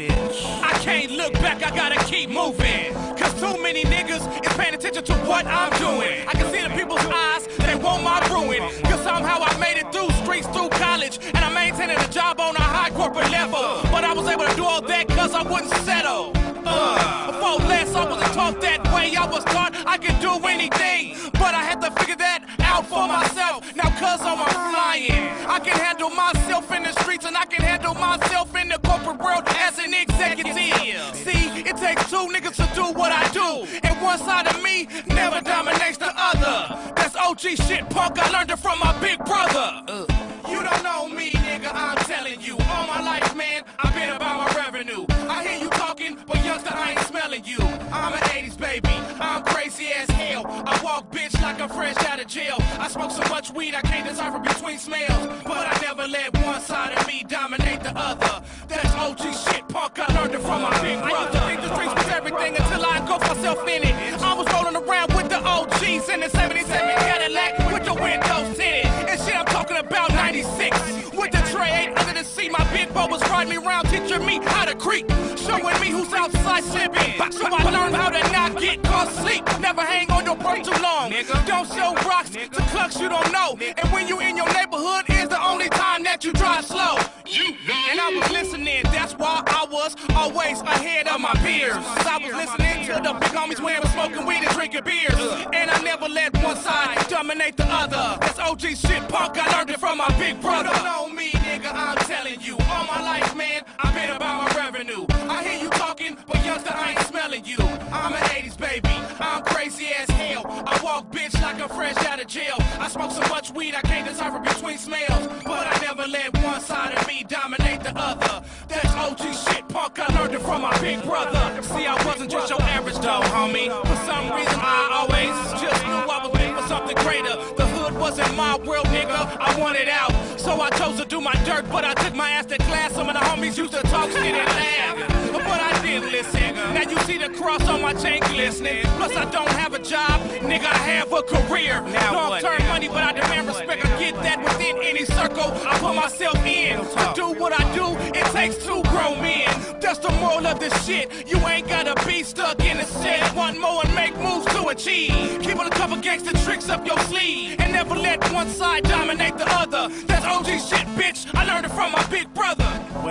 bitch. I can't look back, I gotta keep moving. Cause too many niggas is paying attention to what I'm doing. I can see in people's eyes, they want my ruin. Cause somehow I made it through streets, through college, and I'm maintaining a job on a high corporate level. But I was able to do all that cause I wouldn't settle. Before last, I wasn't taught that way. I was taught I could do anything, but I had to figure that out for myself. Now cause I'm flying, I can handle myself in the streets, and I can handle myself in the corporate world as an executive. See, it takes two niggas to do what I do, and one side of me never dominates the other. That's OG shit, punk, I learned it from my big brother. You don't know me, nigga, I'm telling you. All my life, man, I've been about my revenue. I hear you talking, but youngster, I ain't smelling you. I'm an 80s baby, I'm crazy as hell. I walk bitch like I'm fresh out of jail. I smoke so much weed, I can't decipher between smells. But I never let one side of me dominate the other. That's OG shit, punk, I learned it from my big brother. I think the streets was everything until I engulfed myself in it. I was rolling around with the OGs in the 77 Cadillac with the windows tinted. And shit, I'm talking about 96. With the tray 8 under the seat, my big bro was riding me around, teaching me how to creep, showing me who's outside slipping. So I learned how to not get caught sleep. Never hang on your bro too long. Don't show rocks to clucks you don't know. And when you in your neighborhood is the only time that you drive slow. And I was listening, that's why I was always ahead of my peers. I was listening to the big homies when they were smoking weed and drinking beers. And I never let one side dominate the other. That's OG shit, punk, I learned it from my big brother. You don't know me, nigga, I'm telling you. All my life, man, I've been about my revenue. I hear you talking, but youngster, I ain't smelling you. I'm an 80s baby, I'm crazy as hell. I walk bitch like I'm fresh out of jail. I smoke so much weed, I can't decipher between smells. But I never let one side of me dominate the other. That's OG shit, punk, I learned it from my big brother. See, I wasn't just your average dog, homie. For some reason, I always just knew I was made for something greater. The hood wasn't my world, nigga, I wanted out. So I chose to do my dirt, but I took my ass to class. Some of the homies used to talk shit and laugh, but I didn't listen. Now you see the cross on my chain glistening. Plus I don't have a job, nigga, I have a career. Long-term money, but I demand respect. I get that within any circle I put myself in. To do what I do, it takes two grown men. That's the moral of this shit. You ain't gotta be stuck in a set. Want more and make moves to achieve. Keep on a couple gangster tricks up your sleeve, and never let one side dominate the other. That's OG shit, bitch. I learned it from my big brother.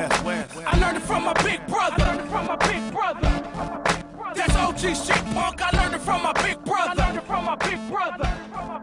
I learned it from my big brother. I learned it from my big brother. That's OG shit, punk. I learned it from my big brother. I learned it from my big brother.